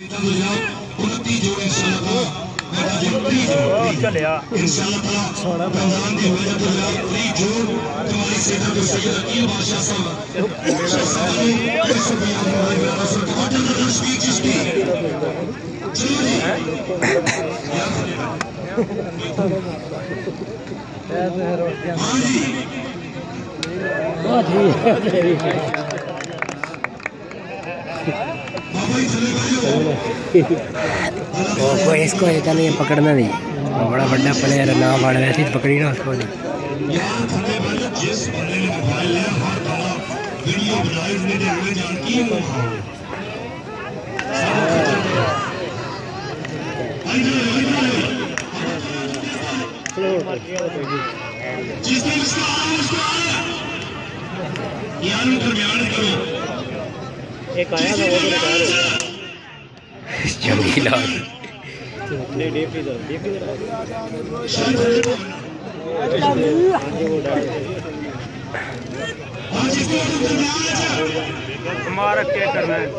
इसको ये पकड़ना नहीं, बड़ा बड़ा प्लेयर है ना, बड़ा वैसे पकड़ी ना उसको नहीं। एक आया था वो तो चमकीला हमारा क्या करना है